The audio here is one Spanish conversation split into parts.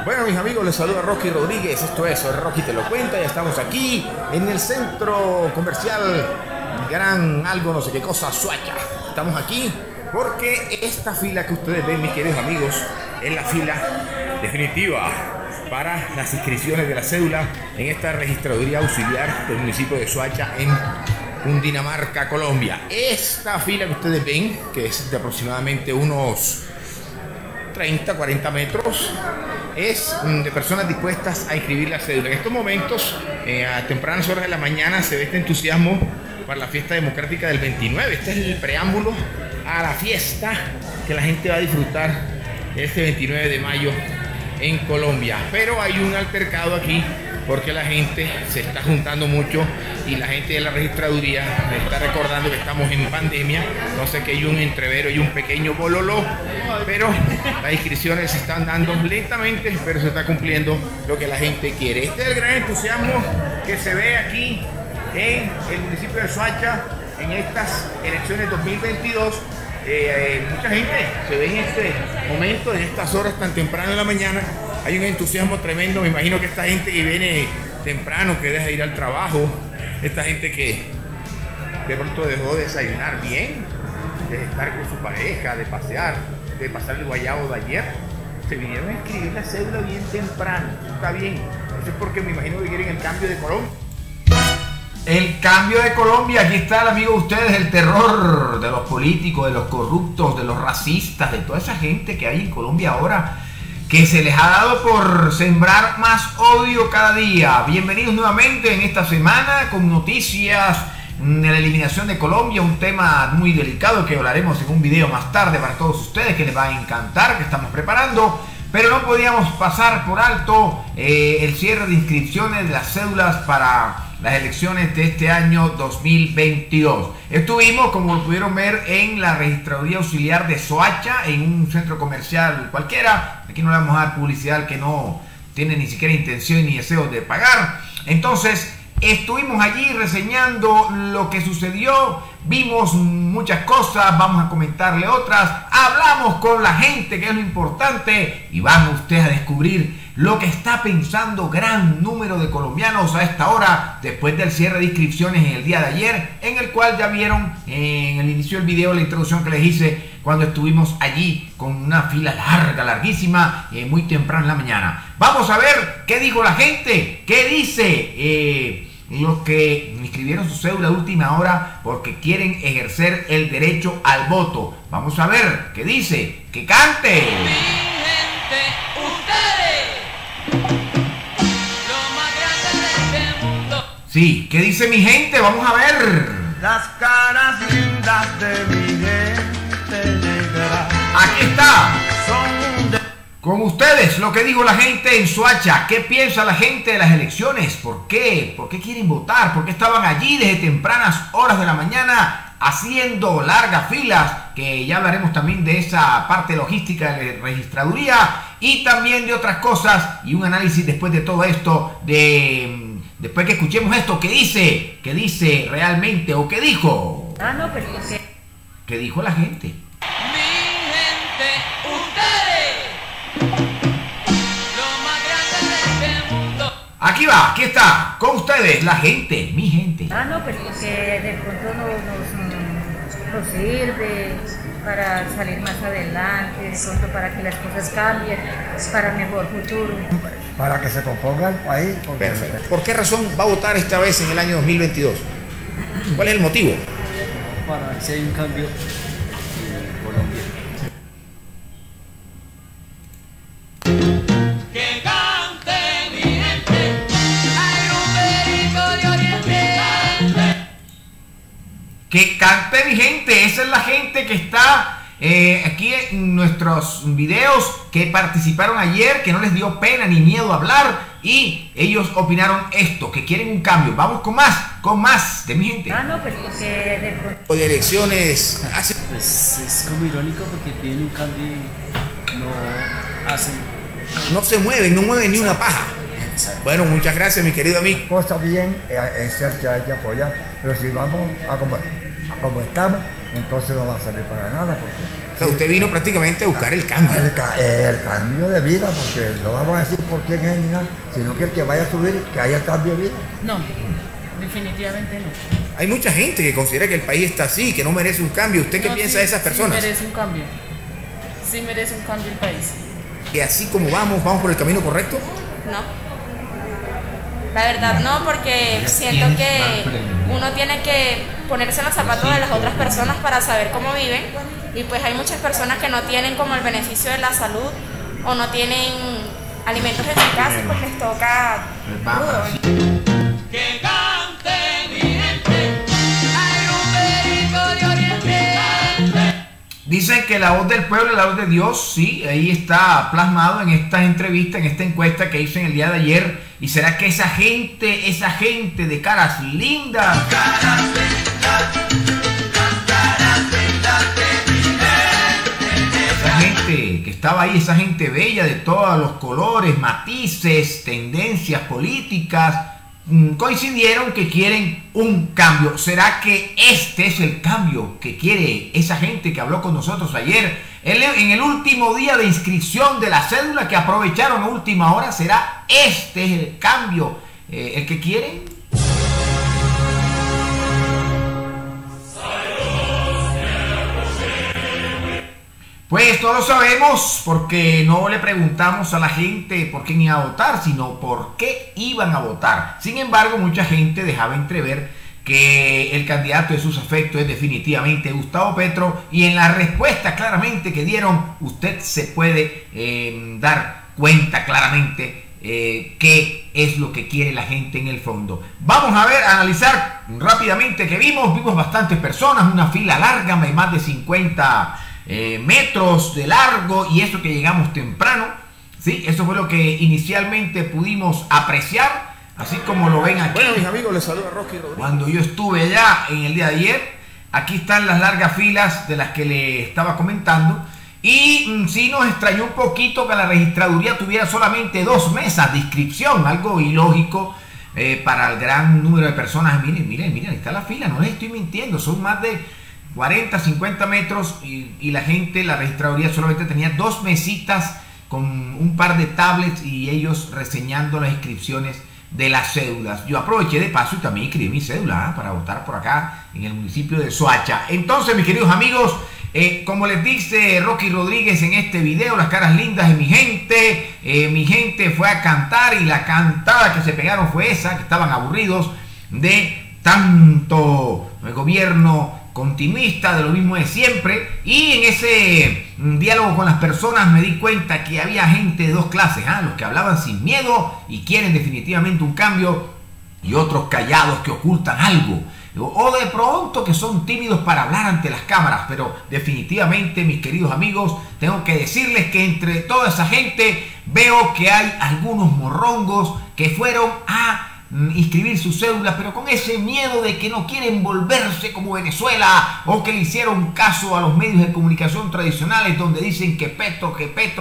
Bueno, mis amigos, les saluda Rocky Rodríguez. Esto es Rocky Te Lo Cuenta. Ya estamos aquí en el centro comercial Gran Algo, no sé qué cosa, Soacha. Estamos aquí porque esta fila que ustedes ven, mis queridos amigos, es la fila definitiva para las inscripciones de la cédula en esta registraduría auxiliar del municipio de Soacha en Cundinamarca, Colombia. Esta fila que ustedes ven, que es de aproximadamente unos 30-40 metros, es de personas dispuestas a inscribir la cédula. En estos momentos, a tempranas horas de la mañana, se ve este entusiasmo para la fiesta democrática del 29. Este es el preámbulo a la fiesta que la gente va a disfrutar este 29 de mayo en Colombia. Pero hay un altercado aquí porque la gente se está juntando mucho y la gente de la registraduría me está recordando que estamos en pandemia, entonces que hay un entrevero y un pequeño bololó, pero las inscripciones se están dando lentamente, pero se está cumpliendo lo que la gente quiere. Este es el gran entusiasmo que se ve aquí en el municipio de Soacha en estas elecciones 2022. Mucha gente se ve en este momento, en estas horas tan temprano de la mañana. Hay un entusiasmo tremendo. Me imagino que esta gente que viene temprano, que deja de ir al trabajo, esta gente que de pronto dejó de desayunar bien, de estar con su pareja, de pasear, de pasar el guayabo de ayer, se vinieron a escribir la cédula bien temprano. Está bien. Eso es porque me imagino que quieren el cambio de Colombia. El cambio de Colombia. Aquí está el amigo de ustedes, el terror de los políticos, de los corruptos, de los racistas, de toda esa gente que hay en Colombia ahora, que se les ha dado por sembrar más odio cada día. Bienvenidos nuevamente en esta semana con noticias de la eliminación de Colombia, un tema muy delicado que hablaremos en un video más tarde para todos ustedes, que les va a encantar, que estamos preparando. Pero no podíamos pasar por alto el cierre de inscripciones de las cédulas para las elecciones de este año 2022. Estuvimos, como lo pudieron ver, en la registraduría auxiliar de Soacha, en un centro comercial cualquiera. Aquí no le vamos a dar publicidad al que no tiene ni siquiera intención ni deseo de pagar. Entonces, estuvimos allí reseñando lo que sucedió, vimos muchas cosas, vamos a comentarle otras, hablamos con la gente, que es lo importante, y van ustedes a descubrir lo que está pensando gran número de colombianos a esta hora, después del cierre de inscripciones en el día de ayer, en el cual ya vieron en el inicio del video la introducción que les hice cuando estuvimos allí con una fila larga, larguísima, muy temprano en la mañana. Vamos a ver qué dijo la gente, qué dice los que inscribieron su cédula a última hora porque quieren ejercer el derecho al voto. Vamos a ver qué dice, que cante. Mi gente, ustedes, lo más grande de este mundo. Sí, ¿qué dice mi gente? Vamos a ver. Las caras lindas de mi gente negra Aquí está. son de... Con ustedes, lo que dijo la gente en Soacha. ¿Qué piensa la gente de las elecciones? ¿Por qué? ¿Por qué quieren votar? ¿Por qué estaban allí desde tempranas horas de la mañana haciendo largas filas? Que ya hablaremos también de esa parte logística de la registraduría y también de otras cosas y un análisis después de todo esto, después que escuchemos esto, ¿qué dice? ¿Qué dice realmente o qué dijo? No, pues porque... ¿Qué dijo la gente? Mi gente, ustedes, lo más grande de este mundo. Aquí va, aquí está, con ustedes, la gente, mi gente. no, pues porque de pronto nos sirve para salir más adelante, de pronto para que las cosas cambien, para mejor futuro. para que se componga el país. Perfecto. ¿Por qué razón va a votar esta vez en el año 2022? ¿Cuál es el motivo? Para ver si hay un cambio en Colombia. Que cante mi gente, hay un perico de oriente. Que cante mi gente, esa es la gente que está aquí en nuestros videos, que participaron ayer, que no les dio pena ni miedo hablar y ellos opinaron esto, que quieren un cambio. Vamos con más de mi gente. No, pues porque de pronto... De elecciones hace... Pues es como irónico porque piden un cambio y no hacen. no se mueven, no mueven ni una paja. Bueno, muchas gracias, mi querido amigo. Cosa bien, es ser que hay que apoyar, pero si vamos a como estamos, entonces no va a salir para nada, porque O sea, usted vino prácticamente a buscar el cambio. El cambio de vida, porque no vamos a decir por quién es ni nada, sino que el que vaya a subir, que haya el cambio de vida. No, definitivamente no. Hay mucha gente que considera que el país está así, que no merece un cambio. ¿Usted qué piensa de esas personas? Sí merece un cambio. Sí merece un cambio el país. Que así como vamos por el camino correcto. No. La verdad no, porque siento que uno tiene que ponerse en los zapatos de las otras personas para saber cómo viven, y pues hay muchas personas que no tienen como el beneficio de la salud o no tienen alimentos en su casa, pues les toca crudo. Que cante mi gente, hay un perico de oriente. Dicen que la voz del pueblo es la voz de Dios. Sí, ahí está plasmado en esta entrevista, en esta encuesta que hice en el día de ayer. ¿Y será que esa gente de caras lindas, esa gente que estaba ahí, esa gente bella de todos los colores, matices, tendencias políticas, coincidieron que quieren un cambio? ¿Será que este es el cambio que quiere esa gente que habló con nosotros ayer? En el último día de inscripción de la cédula, que aprovecharon a última hora, ¿será este el cambio el que quieren? Pues todos lo sabemos, porque no le preguntamos a la gente por quién iba a votar, sino por qué iban a votar. Sin embargo, mucha gente dejaba entrever que el candidato de sus afectos es definitivamente Gustavo Petro, y en la respuesta claramente que dieron, usted se puede dar cuenta claramente qué es lo que quiere la gente en el fondo. Vamos a ver, a analizar rápidamente que vimos bastantes personas, una fila larga, más de 50 metros de largo, y eso que llegamos temprano, ¿sí? Eso fue lo que inicialmente pudimos apreciar, así como lo ven aquí. Bueno, mis amigos, les saluda Rocky Rodríguez. Cuando yo estuve allá en el día de ayer, aquí están las largas filas de las que le estaba comentando, y sí nos extrañó un poquito que la registraduría tuviera solamente 2 mesas de inscripción, algo ilógico para el gran número de personas. Miren, ahí está la fila, no les estoy mintiendo, son más de 40, 50 metros, y la gente, la registraduría solamente tenía 2 mesitas con un par de tablets y ellos reseñando las inscripciones de las cédulas. Yo aproveché de paso y también escribí mi cédula para votar por acá en el municipio de Soacha. Entonces, mis queridos amigos, como les dice Rocky Rodríguez en este video, las caras lindas de mi gente fue a cantar, y la cantada que se pegaron fue esa, que estaban aburridos de tanto gobierno continuista, de lo mismo de siempre. Y en ese diálogo con las personas me di cuenta que había gente de 2 clases, los que hablaban sin miedo y quieren definitivamente un cambio, y otros callados que ocultan algo, o de pronto que son tímidos para hablar ante las cámaras. Pero definitivamente, mis queridos amigos, tengo que decirles que entre toda esa gente veo que hay algunos morrongos que fueron a inscribir su cédula, pero con ese miedo de que no quieren volverse como Venezuela, o que le hicieron caso a los medios de comunicación tradicionales donde dicen que Petro,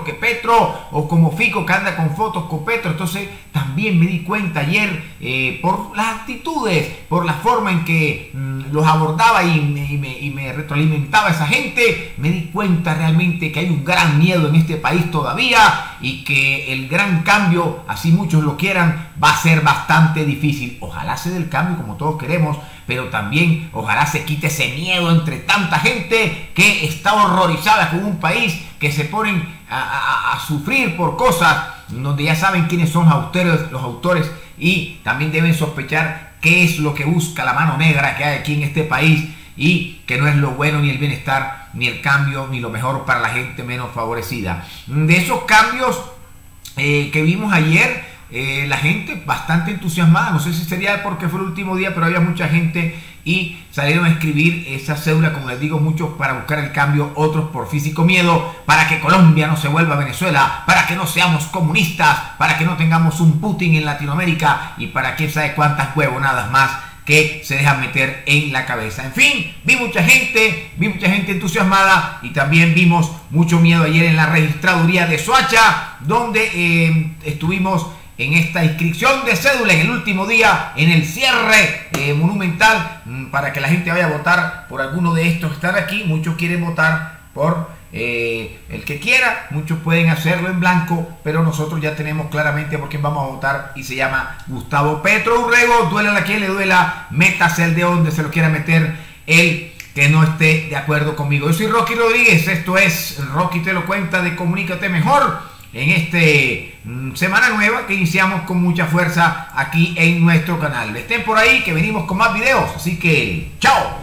o como Fico, que anda con fotos con Petro. Entonces también me di cuenta ayer, por las actitudes, por la forma en que los abordaba y me retroalimentaba esa gente, me di cuenta realmente que hay un gran miedo en este país todavía, y que el gran cambio, así muchos lo quieran, va a ser bastante difícil. Ojalá se dé el cambio como todos queremos, pero también ojalá se quite ese miedo entre tanta gente que está horrorizada con un país, que se ponen a sufrir por cosas donde ya saben quiénes son los autores, y también deben sospechar qué es lo que busca la mano negra que hay aquí en este país, y que no es lo bueno, ni el bienestar, ni el cambio, ni lo mejor para la gente menos favorecida. De esos cambios que vimos ayer, la gente bastante entusiasmada. No sé si sería porque fue el último día, pero había mucha gente y salieron a escribir esa cédula, como les digo, muchos para buscar el cambio, otros por físico miedo, para que Colombia no se vuelva Venezuela, para que no seamos comunistas, para que no tengamos un Putin en Latinoamérica, y para quién sabe cuántas huevonadas más que se dejan meter en la cabeza. En fin, vi mucha gente entusiasmada, y también vimos mucho miedo ayer en la registraduría de Soacha, donde estuvimos en esta inscripción de cédula en el último día, en el cierre monumental, para que la gente vaya a votar por alguno de estos que están aquí. Muchos quieren votar por el que quiera, muchos pueden hacerlo en blanco, pero nosotros ya tenemos claramente por quién vamos a votar y se llama Gustavo Petro Urrego. Duela a quien le duela, métase el de donde se lo quiera meter el que no esté de acuerdo conmigo. Yo soy Rocky Rodríguez, esto es Rocky Te Lo Cuenta de Comunícate Mejor en este semana nueva que iniciamos con mucha fuerza aquí en nuestro canal. Estén por ahí que venimos con más videos, así que chao.